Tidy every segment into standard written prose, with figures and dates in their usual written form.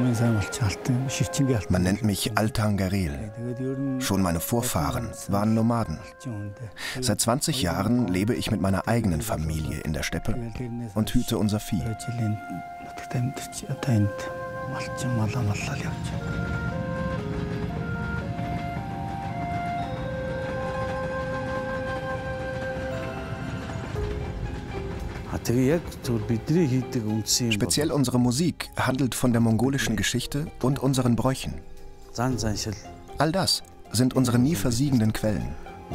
Man nennt mich Altangarel. Schon meine Vorfahren waren Nomaden. Seit 20 Jahren lebe ich mit meiner eigenen Familie in der Steppe und hüte unser Vieh. Speziell unsere Musik handelt von der mongolischen Geschichte und unseren Bräuchen. All das sind unsere nie versiegenden Quellen.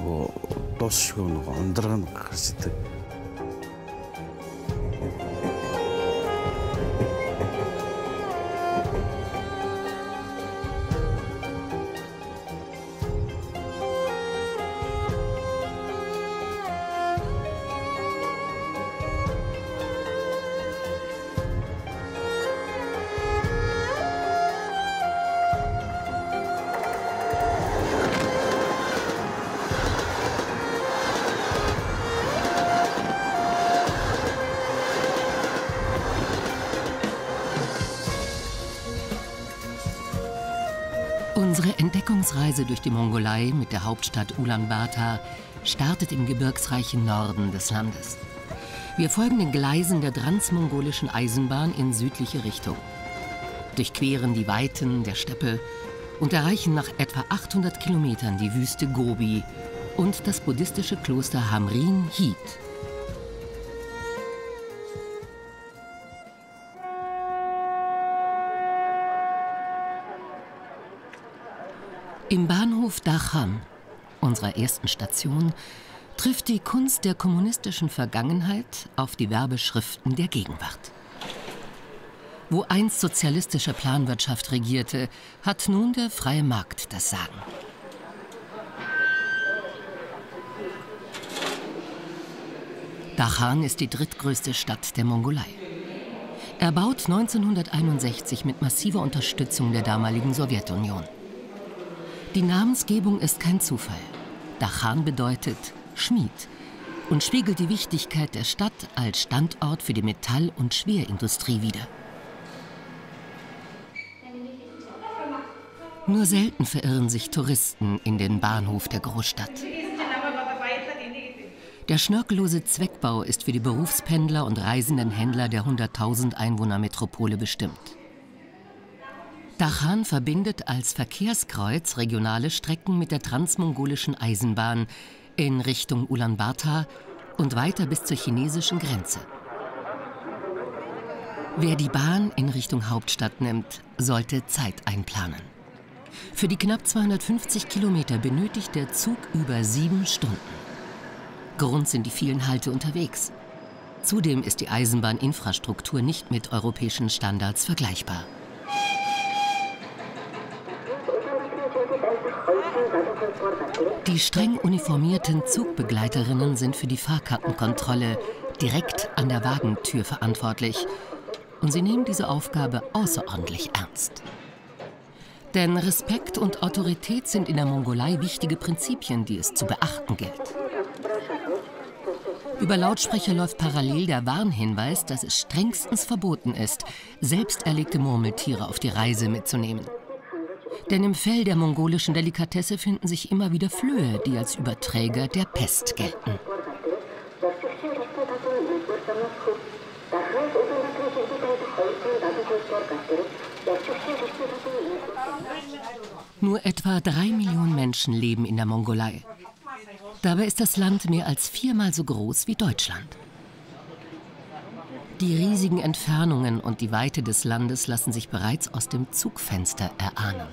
Unsere Entdeckungsreise durch die Mongolei mit der Hauptstadt Ulaanbaatar startet im gebirgsreichen Norden des Landes. Wir folgen den Gleisen der transmongolischen Eisenbahn in südliche Richtung, durchqueren die Weiten der Steppe und erreichen nach etwa 800 Kilometern die Wüste Gobi und das buddhistische Kloster Hamrin Hit. Im Bahnhof Dachan, unserer ersten Station, trifft die Kunst der kommunistischen Vergangenheit auf die Werbeschriften der Gegenwart. Wo einst sozialistische Planwirtschaft regierte, hat nun der freie Markt das Sagen. Dachan ist die drittgrößte Stadt der Mongolei. Erbaut 1961 mit massiver Unterstützung der damaligen Sowjetunion. Die Namensgebung ist kein Zufall. Dachan bedeutet Schmied und spiegelt die Wichtigkeit der Stadt als Standort für die Metall- und Schwerindustrie wider. Nur selten verirren sich Touristen in den Bahnhof der Großstadt. Der schnörkellose Zweckbau ist für die Berufspendler und reisenden Händler der 100.000 Einwohner-Metropole bestimmt. Dachan verbindet als Verkehrskreuz regionale Strecken mit der transmongolischen Eisenbahn in Richtung Ulaanbaatar und weiter bis zur chinesischen Grenze. Wer die Bahn in Richtung Hauptstadt nimmt, sollte Zeit einplanen. Für die knapp 250 Kilometer benötigt der Zug über 7 Stunden. Grund sind die vielen Halte unterwegs. Zudem ist die Eisenbahninfrastruktur nicht mit europäischen Standards vergleichbar. Die streng uniformierten Zugbegleiterinnen sind für die Fahrkartenkontrolle direkt an der Wagentür verantwortlich. Und sie nehmen diese Aufgabe außerordentlich ernst. Denn Respekt und Autorität sind in der Mongolei wichtige Prinzipien, die es zu beachten gilt. Über Lautsprecher läuft parallel der Warnhinweis, dass es strengstens verboten ist, selbst erlegte Murmeltiere auf die Reise mitzunehmen. Denn im Fell der mongolischen Delikatesse finden sich immer wieder Flöhe, die als Überträger der Pest gelten. Nur etwa 3 Millionen Menschen leben in der Mongolei. Dabei ist das Land mehr als 4-mal so groß wie Deutschland. Die riesigen Entfernungen und die Weite des Landes lassen sich bereits aus dem Zugfenster erahnen.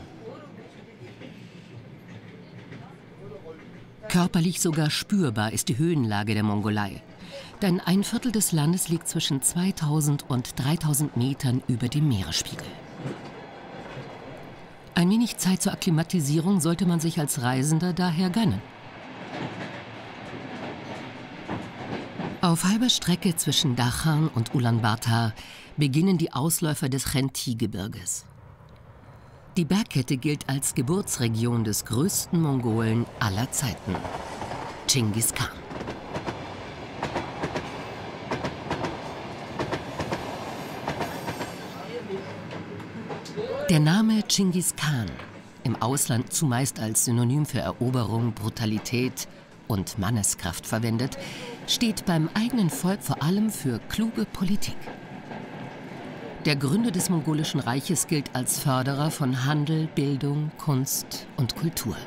Körperlich sogar spürbar ist die Höhenlage der Mongolei. Denn ein Viertel des Landes liegt zwischen 2000 und 3000 Metern über dem Meeresspiegel. Ein wenig Zeit zur Akklimatisierung sollte man sich als Reisender daher gönnen. Auf halber Strecke zwischen Dachan und Ulaanbaatar beginnen die Ausläufer des Khenti-Gebirges. Die Bergkette gilt als Geburtsregion des größten Mongolen aller Zeiten, Dschingis Khan. Der Name Chingis Khan, im Ausland zumeist als Synonym für Eroberung, Brutalität und Manneskraft verwendet, steht beim eigenen Volk vor allem für kluge Politik. Der Gründer des mongolischen Reiches gilt als Förderer von Handel, Bildung, Kunst und Kultur.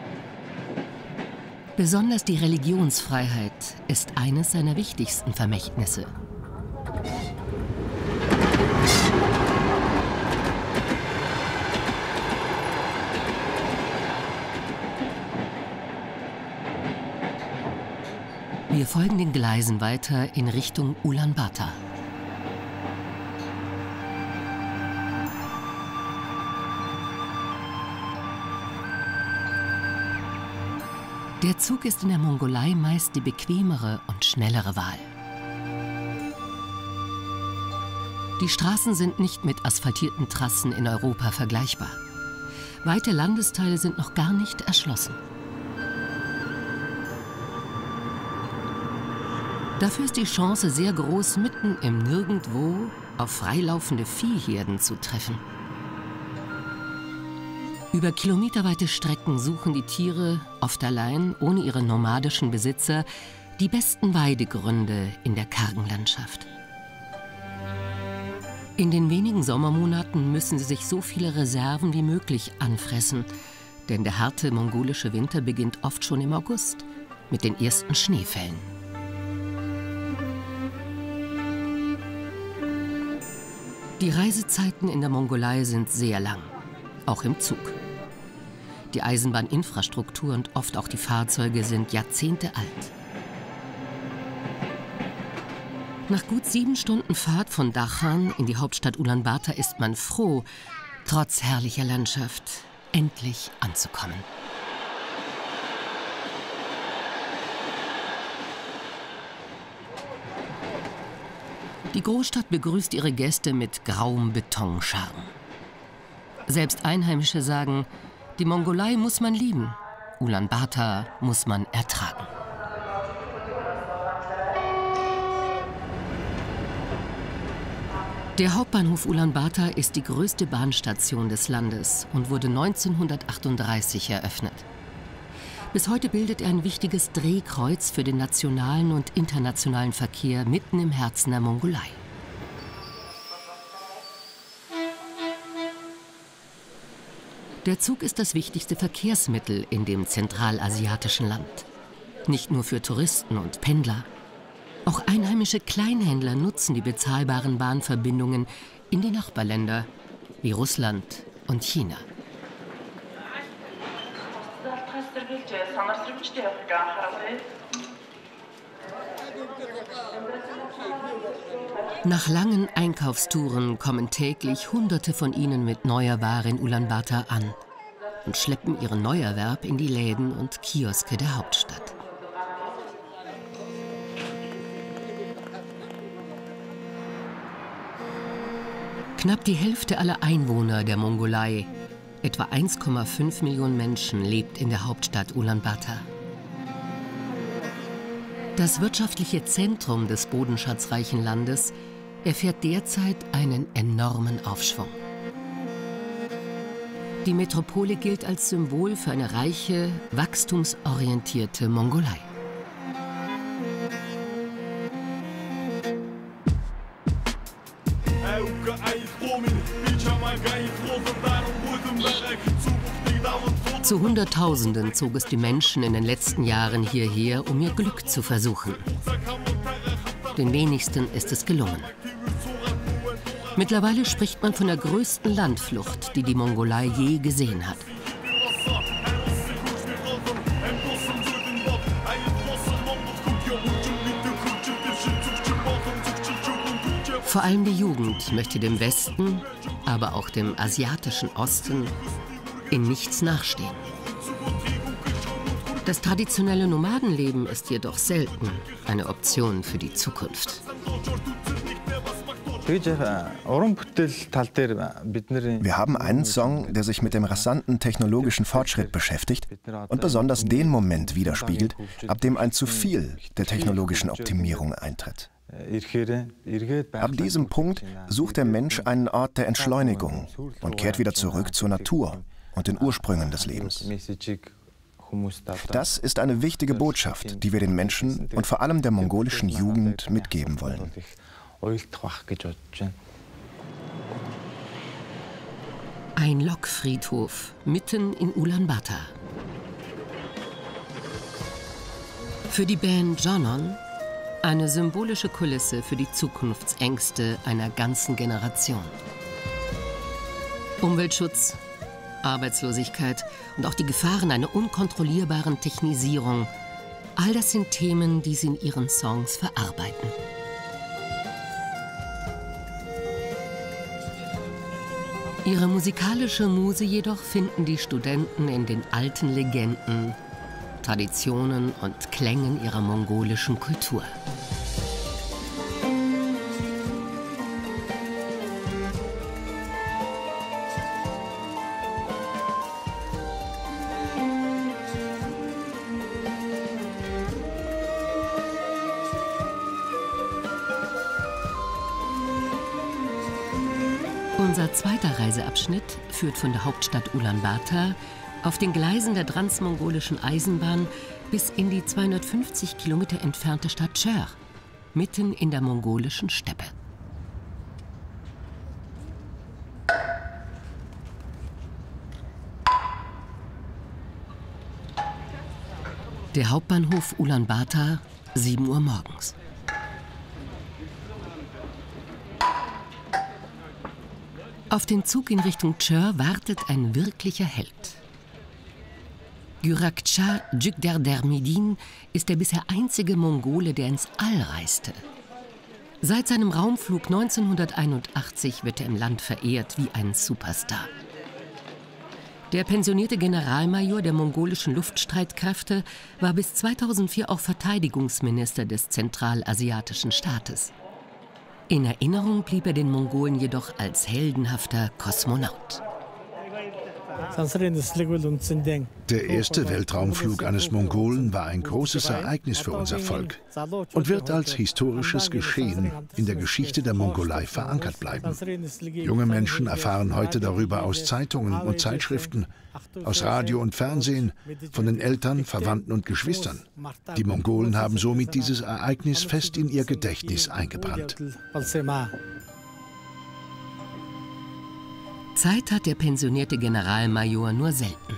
Besonders die Religionsfreiheit ist eines seiner wichtigsten Vermächtnisse. Wir folgen den Gleisen weiter in Richtung Ulaanbaatar. Der Zug ist in der Mongolei meist die bequemere und schnellere Wahl. Die Straßen sind nicht mit asphaltierten Trassen in Europa vergleichbar. Weite Landesteile sind noch gar nicht erschlossen. Dafür ist die Chance sehr groß, mitten im Nirgendwo auf freilaufende Viehherden zu treffen. Über kilometerweite Strecken suchen die Tiere, oft allein, ohne ihre nomadischen Besitzer, die besten Weidegründe in der kargen Landschaft. In den wenigen Sommermonaten müssen sie sich so viele Reserven wie möglich anfressen, denn der harte mongolische Winter beginnt oft schon im August mit den ersten Schneefällen. Die Reisezeiten in der Mongolei sind sehr lang, auch im Zug. Die Eisenbahninfrastruktur und oft auch die Fahrzeuge sind Jahrzehnte alt. Nach gut 7 Stunden Fahrt von Dachan in die Hauptstadt Ulaanbaatar ist man froh, trotz herrlicher Landschaft endlich anzukommen. Die Großstadt begrüßt ihre Gäste mit grauem Betonscharm. Selbst Einheimische sagen, die Mongolei muss man lieben, Ulaanbaatar muss man ertragen. Der Hauptbahnhof Ulaanbaatar ist die größte Bahnstation des Landes und wurde 1938 eröffnet. Bis heute bildet er ein wichtiges Drehkreuz für den nationalen und internationalen Verkehr mitten im Herzen der Mongolei. Der Zug ist das wichtigste Verkehrsmittel in dem zentralasiatischen Land. Nicht nur für Touristen und Pendler. Auch einheimische Kleinhändler nutzen die bezahlbaren Bahnverbindungen in die Nachbarländer wie Russland und China. Nach langen Einkaufstouren kommen täglich Hunderte von ihnen mit neuer Ware in Ulaanbaatar an und schleppen ihren Neuerwerb in die Läden und Kioske der Hauptstadt. Knapp die Hälfte aller Einwohner der Mongolei, etwa 1,5 Millionen Menschen, lebt in der Hauptstadt Ulaanbaatar. Das wirtschaftliche Zentrum des bodenschatzreichen Landes erfährt derzeit einen enormen Aufschwung. Die Metropole gilt als Symbol für eine reiche, wachstumsorientierte Mongolei. Zu Hunderttausenden zog es die Menschen in den letzten Jahren hierher, um ihr Glück zu versuchen. Den wenigsten ist es gelungen. Mittlerweile spricht man von der größten Landflucht, die die Mongolei je gesehen hat. Vor allem die Jugend möchte dem Westen, aber auch dem asiatischen Osten in nichts nachstehen. Das traditionelle Nomadenleben ist jedoch selten eine Option für die Zukunft. Wir haben einen Song, der sich mit dem rasanten technologischen Fortschritt beschäftigt und besonders den Moment widerspiegelt, ab dem ein zu viel der technologischen Optimierung eintritt. Ab diesem Punkt sucht der Mensch einen Ort der Entschleunigung und kehrt wieder zurück zur Natur und den Ursprüngen des Lebens. Das ist eine wichtige Botschaft, die wir den Menschen und vor allem der mongolischen Jugend mitgeben wollen. Ein Lokfriedhof mitten in Ulaanbaatar. Für die Band Jonon eine symbolische Kulisse für die Zukunftsängste einer ganzen Generation. Umweltschutz, Arbeitslosigkeit und auch die Gefahren einer unkontrollierbaren Technisierung, all das sind Themen, die sie in ihren Songs verarbeiten. Ihre musikalische Muse jedoch finden die Studenten in den alten Legenden, Traditionen und Klängen ihrer mongolischen Kultur. Unser zweiter Reiseabschnitt führt von der Hauptstadt Ulaanbaatar auf den Gleisen der transmongolischen Eisenbahn bis in die 250 Kilometer entfernte Stadt Chör, mitten in der mongolischen Steppe. Der Hauptbahnhof Ulaanbaatar, 7 Uhr morgens. Auf den Zug in Richtung Chör wartet ein wirklicher Held. Gyuragcha Jükderderdmidin ist der bisher einzige Mongole, der ins All reiste. Seit seinem Raumflug 1981 wird er im Land verehrt wie ein Superstar. Der pensionierte Generalmajor der mongolischen Luftstreitkräfte war bis 2004 auch Verteidigungsminister des zentralasiatischen Staates. In Erinnerung blieb er den Mongolen jedoch als heldenhafter Kosmonaut. Der erste Weltraumflug eines Mongolen war ein großes Ereignis für unser Volk und wird als historisches Geschehen in der Geschichte der Mongolei verankert bleiben. Junge Menschen erfahren heute darüber aus Zeitungen und Zeitschriften, aus Radio und Fernsehen, von den Eltern, Verwandten und Geschwistern. Die Mongolen haben somit dieses Ereignis fest in ihr Gedächtnis eingebrannt. Zeit hat der pensionierte Generalmajor nur selten.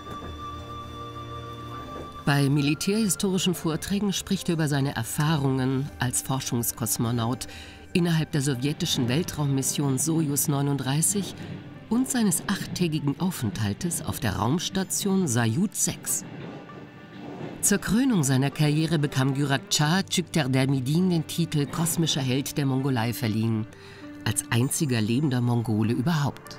Bei militärhistorischen Vorträgen spricht er über seine Erfahrungen als Forschungskosmonaut innerhalb der sowjetischen Weltraummission Sojus 39 und seines 8-tägigen Aufenthaltes auf der Raumstation Salyut 6. Zur Krönung seiner Karriere bekam Gyuragcha Jükderderdmidin den Titel Kosmischer Held der Mongolei verliehen, als einziger lebender Mongole überhaupt.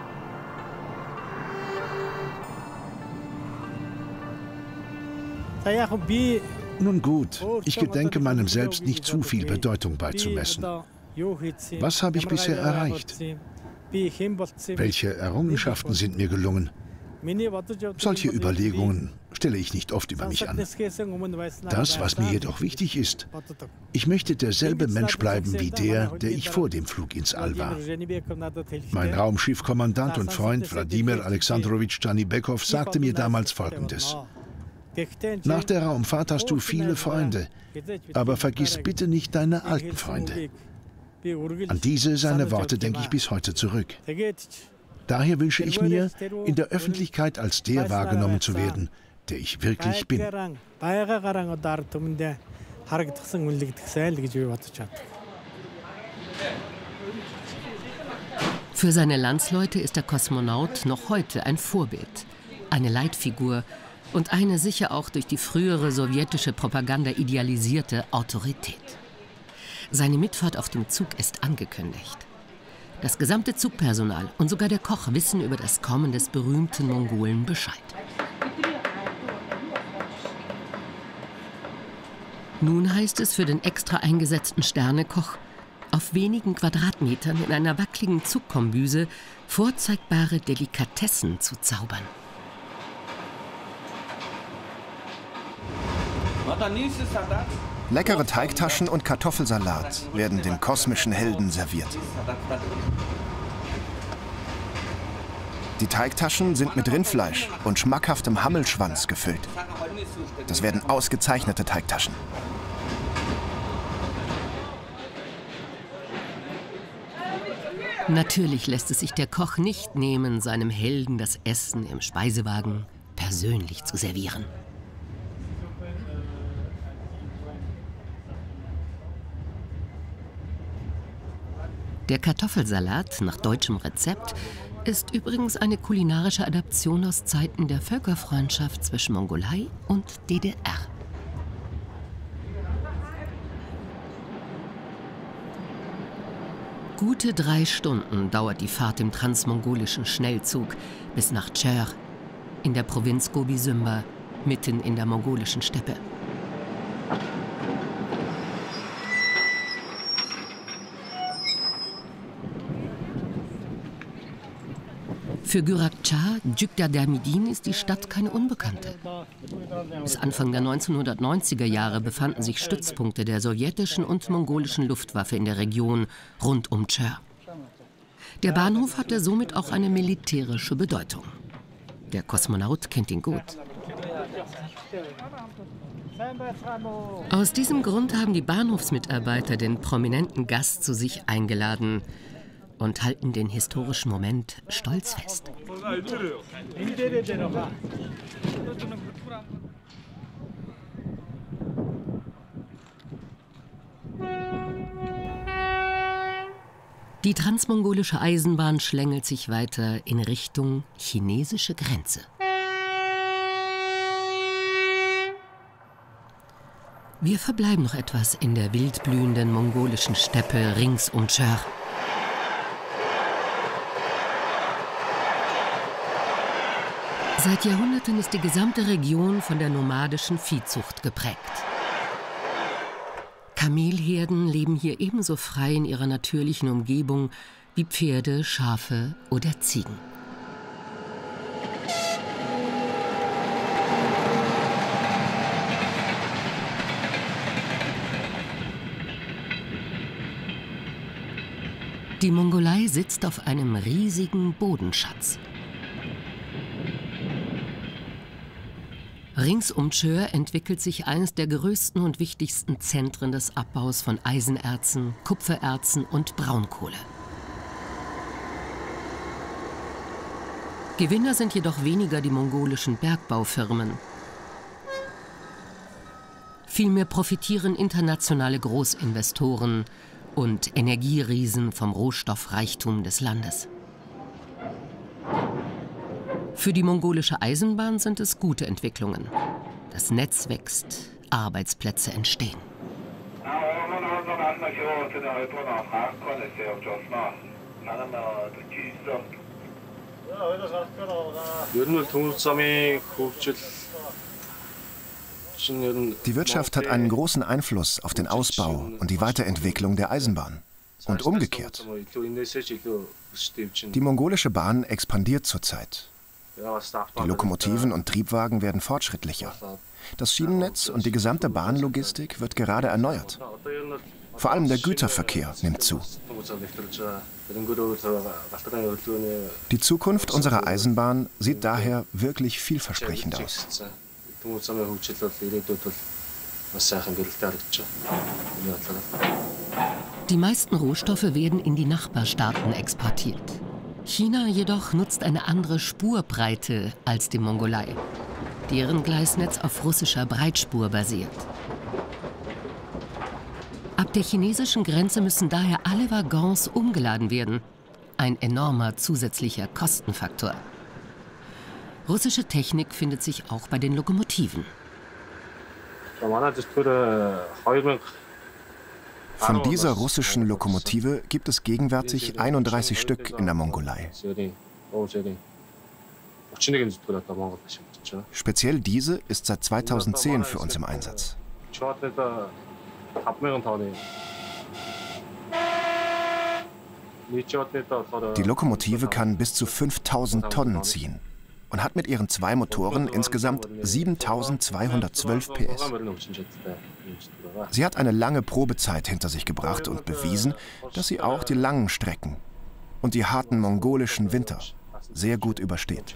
Nun gut, ich gedenke meinem Selbst nicht zu viel Bedeutung beizumessen. Was habe ich bisher erreicht? Welche Errungenschaften sind mir gelungen? Solche Überlegungen stelle ich nicht oft über mich an. Das, was mir jedoch wichtig ist, ich möchte derselbe Mensch bleiben wie der ich vor dem Flug ins All war. Mein Raumschiffkommandant und Freund Wladimir Alexandrowitsch Dschanibekow sagte mir damals Folgendes: Nach der Raumfahrt hast du viele Freunde, aber vergiss bitte nicht deine alten Freunde. An diese seine Worte denke ich bis heute zurück. Daher wünsche ich mir, in der Öffentlichkeit als der wahrgenommen zu werden, der ich wirklich bin. Für seine Landsleute ist der Kosmonaut noch heute ein Vorbild, eine Leitfigur und eine sicher auch durch die frühere sowjetische Propaganda idealisierte Autorität. Seine Mitfahrt auf dem Zug ist angekündigt. Das gesamte Zugpersonal und sogar der Koch wissen über das Kommen des berühmten Mongolen Bescheid. Nun heißt es für den extra eingesetzten Sternekoch, auf wenigen Quadratmetern in einer wackeligen Zugkombüse vorzeigbare Delikatessen zu zaubern. Leckere Teigtaschen und Kartoffelsalat werden den kosmischen Helden serviert. Die Teigtaschen sind mit Rindfleisch und schmackhaftem Hammelschwanz gefüllt. Das werden ausgezeichnete Teigtaschen. Natürlich lässt es sich der Koch nicht nehmen, seinem Helden das Essen im Speisewagen persönlich zu servieren. Der Kartoffelsalat nach deutschem Rezept ist übrigens eine kulinarische Adaption aus Zeiten der Völkerfreundschaft zwischen Mongolei und DDR. Gute 3 Stunden dauert die Fahrt im transmongolischen Schnellzug bis nach Tchör in der Provinz Gobi-Symba, mitten in der mongolischen Steppe. Für Gyrakcha, Djugdadamidin, ist die Stadt keine Unbekannte. Bis Anfang der 1990er Jahre befanden sich Stützpunkte der sowjetischen und mongolischen Luftwaffe in der Region rund um Tchör. Der Bahnhof hatte somit auch eine militärische Bedeutung. Der Kosmonaut kennt ihn gut. Aus diesem Grund haben die Bahnhofsmitarbeiter den prominenten Gast zu sich eingeladen und halten den historischen Moment stolz fest. Die transmongolische Eisenbahn schlängelt sich weiter in Richtung chinesische Grenze. Wir verbleiben noch etwas in der wildblühenden mongolischen Steppe rings um Tchör. Seit Jahrhunderten ist die gesamte Region von der nomadischen Viehzucht geprägt. Kamelherden leben hier ebenso frei in ihrer natürlichen Umgebung wie Pferde, Schafe oder Ziegen. Die Mongolei sitzt auf einem riesigen Bodenschatz. Rings um Tchör entwickelt sich eines der größten und wichtigsten Zentren des Abbaus von Eisenerzen, Kupfererzen und Braunkohle. Gewinner sind jedoch weniger die mongolischen Bergbaufirmen. Vielmehr profitieren internationale Großinvestoren und Energieriesen vom Rohstoffreichtum des Landes. Für die mongolische Eisenbahn sind es gute Entwicklungen. Das Netz wächst, Arbeitsplätze entstehen. Die Wirtschaft hat einen großen Einfluss auf den Ausbau und die Weiterentwicklung der Eisenbahn. Und umgekehrt. Die mongolische Bahn expandiert zurzeit. Die Lokomotiven und Triebwagen werden fortschrittlicher. Das Schienennetz und die gesamte Bahnlogistik wird gerade erneuert. Vor allem der Güterverkehr nimmt zu. Die Zukunft unserer Eisenbahn sieht daher wirklich vielversprechend aus. Die meisten Rohstoffe werden in die Nachbarstaaten exportiert. China jedoch nutzt eine andere Spurbreite als die Mongolei, deren Gleisnetz auf russischer Breitspur basiert. Ab der chinesischen Grenze müssen daher alle Waggons umgeladen werden. Ein enormer zusätzlicher Kostenfaktor. Russische Technik findet sich auch bei den Lokomotiven. Von dieser russischen Lokomotive gibt es gegenwärtig 31 Stück in der Mongolei. Speziell diese ist seit 2010 für uns im Einsatz. Die Lokomotive kann bis zu 5000 Tonnen ziehen. und hat mit ihren 2 Motoren insgesamt 7.212 PS. Sie hat eine lange Probezeit hinter sich gebracht und bewiesen, dass sie auch die langen Strecken und die harten mongolischen Winter sehr gut übersteht.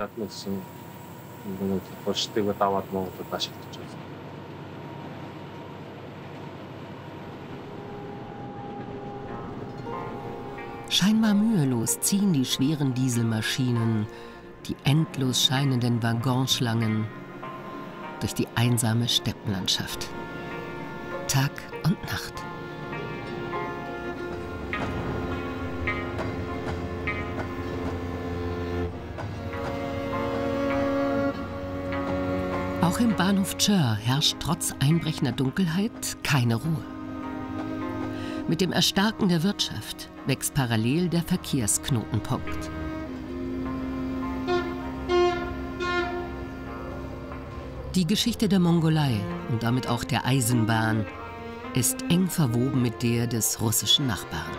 Scheinbar mühelos ziehen die schweren Dieselmaschinen, die endlos scheinenden Waggonschlangen durch die einsame Steppenlandschaft. Tag und Nacht. Auch im Bahnhof Chör herrscht trotz einbrechender Dunkelheit keine Ruhe. Mit dem Erstarken der Wirtschaft wächst parallel der Verkehrsknotenpunkt. Die Geschichte der Mongolei und damit auch der Eisenbahn ist eng verwoben mit der des russischen Nachbarn.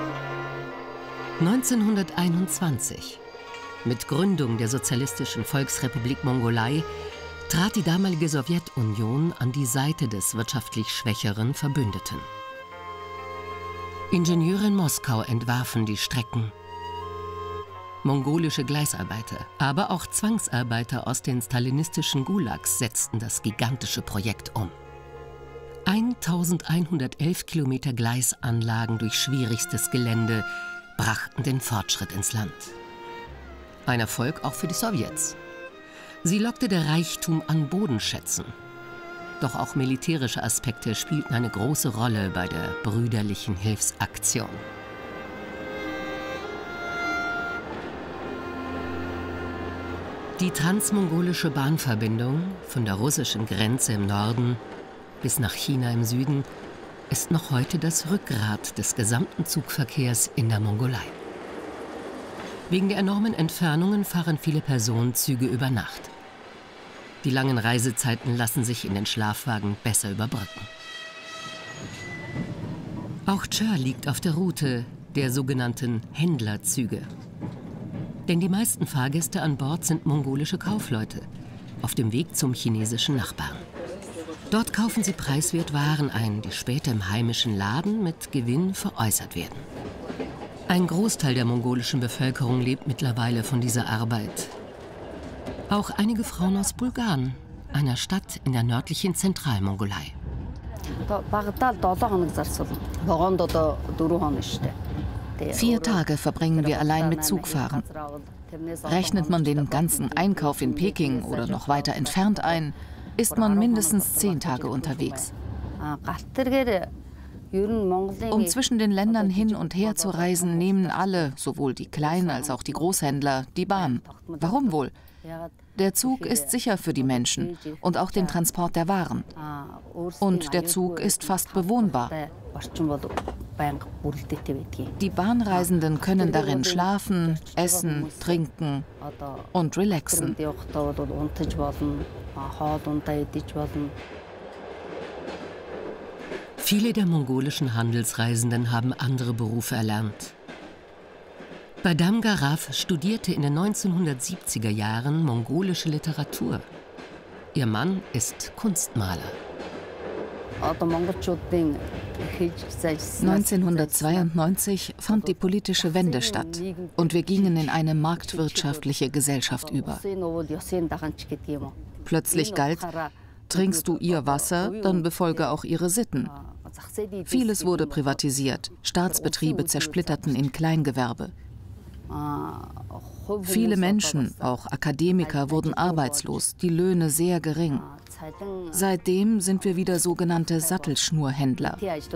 1921, mit Gründung der Sozialistischen Volksrepublik Mongolei, trat die damalige Sowjetunion an die Seite des wirtschaftlich schwächeren Verbündeten. Ingenieure in Moskau entwarfen die Strecken. Mongolische Gleisarbeiter, aber auch Zwangsarbeiter aus den stalinistischen Gulags setzten das gigantische Projekt um. 1111 Kilometer Gleisanlagen durch schwierigstes Gelände brachten den Fortschritt ins Land. Ein Erfolg auch für die Sowjets. Sie lockte der Reichtum an Bodenschätzen. Doch auch militärische Aspekte spielten eine große Rolle bei der brüderlichen Hilfsaktion. Die transmongolische Bahnverbindung von der russischen Grenze im Norden bis nach China im Süden ist noch heute das Rückgrat des gesamten Zugverkehrs in der Mongolei. Wegen der enormen Entfernungen fahren viele Personenzüge über Nacht. Die langen Reisezeiten lassen sich in den Schlafwagen besser überbrücken. Auch Chör liegt auf der Route der sogenannten Händlerzüge. Denn die meisten Fahrgäste an Bord sind mongolische Kaufleute auf dem Weg zum chinesischen Nachbarn. Dort kaufen sie preiswert Waren ein, die später im heimischen Laden mit Gewinn veräußert werden. Ein Großteil der mongolischen Bevölkerung lebt mittlerweile von dieser Arbeit. Auch einige Frauen aus Bulgarn, einer Stadt in der nördlichen Zentralmongolei. 4 Tage verbringen wir allein mit Zugfahren. Rechnet man den ganzen Einkauf in Peking oder noch weiter entfernt ein, ist man mindestens 10 Tage unterwegs. Um zwischen den Ländern hin und her zu reisen, nehmen alle, sowohl die Klein- als auch die Großhändler, die Bahn. Warum wohl? Der Zug ist sicher für die Menschen und auch den Transport der Waren. Und der Zug ist fast bewohnbar. Die Bahnreisenden können darin schlafen, essen, trinken und relaxen. Viele der mongolischen Handelsreisenden haben andere Berufe erlernt. Badam Garaf studierte in den 1970er Jahren mongolische Literatur. Ihr Mann ist Kunstmaler. 1992 fand die politische Wende statt und wir gingen in eine marktwirtschaftliche Gesellschaft über. Plötzlich galt, trinkst du ihr Wasser, dann befolge auch ihre Sitten. Vieles wurde privatisiert, Staatsbetriebe zersplitterten in Kleingewerbe. Viele Menschen, auch Akademiker, wurden arbeitslos, die Löhne sehr gering. Seitdem sind wir wieder sogenannte Sattelschnurhändler.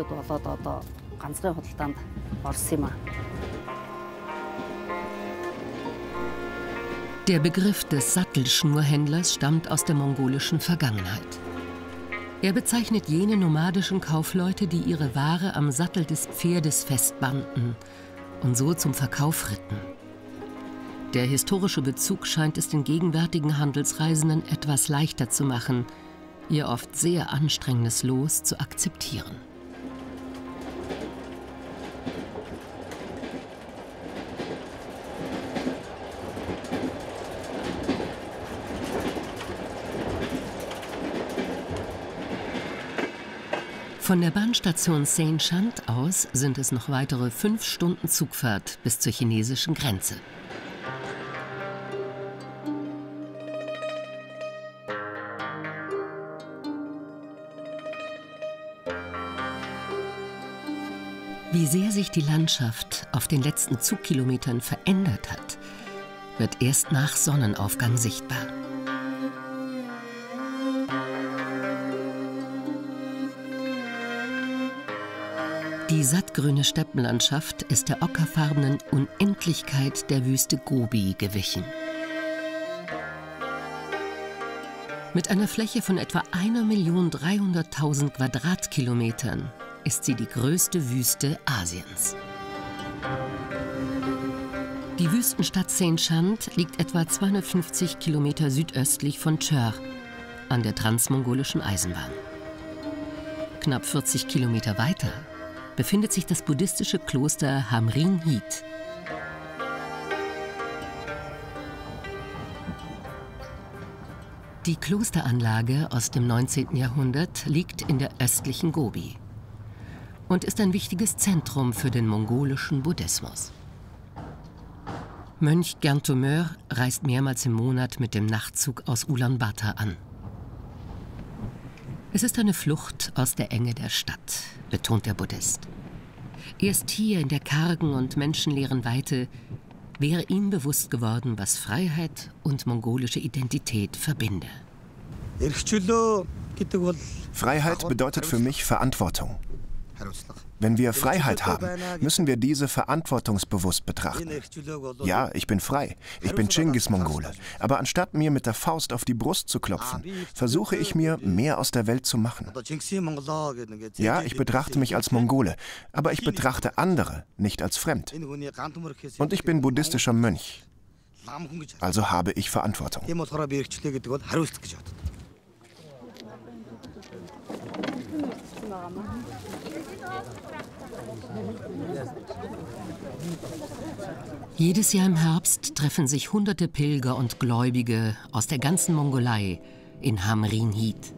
Der Begriff des Sattelschnurhändlers stammt aus der mongolischen Vergangenheit. Er bezeichnet jene nomadischen Kaufleute, die ihre Ware am Sattel des Pferdes festbanden und so zum Verkauf ritten. Der historische Bezug scheint es den gegenwärtigen Handelsreisenden etwas leichter zu machen, ihr oft sehr anstrengendes Los zu akzeptieren. Von der Bahnstation Seine-Chant aus sind es noch weitere 5 Stunden Zugfahrt bis zur chinesischen Grenze. Wie sehr sich die Landschaft auf den letzten Zugkilometern verändert hat, wird erst nach Sonnenaufgang sichtbar. Die sattgrüne Steppenlandschaft ist der ockerfarbenen Unendlichkeit der Wüste Gobi gewichen. Mit einer Fläche von etwa 1.300.000 Quadratkilometern ist sie die größte Wüste Asiens. Die Wüstenstadt Seine-Chant liegt etwa 250 Kilometer südöstlich von Chör an der transmongolischen Eisenbahn. Knapp 40 Kilometer weiter befindet sich das buddhistische Kloster Hamrin Hit. Die Klosteranlage aus dem 19. Jahrhundert liegt in der östlichen Gobi und ist ein wichtiges Zentrum für den mongolischen Buddhismus. Mönch Gyantümör reist mehrmals im Monat mit dem Nachtzug aus Ulaanbaatar an. Es ist eine Flucht aus der Enge der Stadt, betont der Buddhist. Erst hier in der kargen und menschenleeren Weite wäre ihm bewusst geworden, was Freiheit und mongolische Identität verbinde. Freiheit bedeutet für mich Verantwortung. Wenn wir Freiheit haben, müssen wir diese verantwortungsbewusst betrachten. Ja, ich bin frei. Ich bin Chinggis-Mongole. Aber anstatt mir mit der Faust auf die Brust zu klopfen, versuche ich mir, mehr aus der Welt zu machen. Ja, ich betrachte mich als Mongole, aber ich betrachte andere nicht als fremd. Und ich bin buddhistischer Mönch. Also habe ich Verantwortung. Jedes Jahr im Herbst treffen sich hunderte Pilger und Gläubige aus der ganzen Mongolei in Hamrin Hit.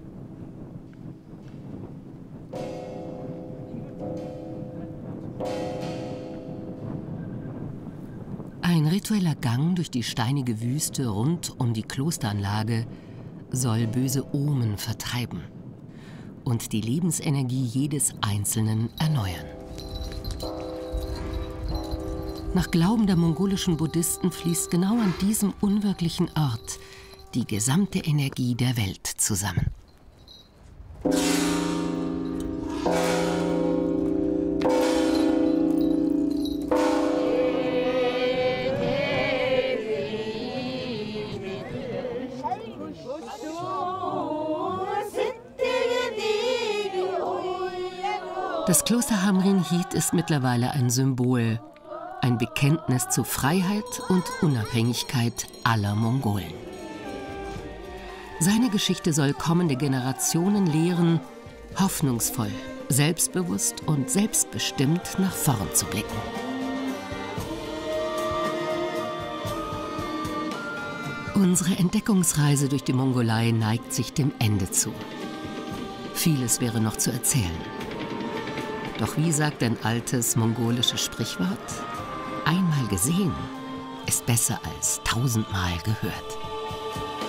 Ein ritueller Gang durch die steinige Wüste rund um die Klosteranlage soll böse Omen vertreiben und die Lebensenergie jedes Einzelnen erneuern. Nach Glauben der mongolischen Buddhisten fließt genau an diesem unwirklichen Ort die gesamte Energie der Welt zusammen. Das Kloster Hamrin Hit ist mittlerweile ein Symbol, ein Bekenntnis zu Freiheit und Unabhängigkeit aller Mongolen. Seine Geschichte soll kommende Generationen lehren, hoffnungsvoll, selbstbewusst und selbstbestimmt nach vorn zu blicken. Unsere Entdeckungsreise durch die Mongolei neigt sich dem Ende zu. Vieles wäre noch zu erzählen. Doch wie sagt ein altes mongolisches Sprichwort? Einmal gesehen ist besser als 1000-mal gehört.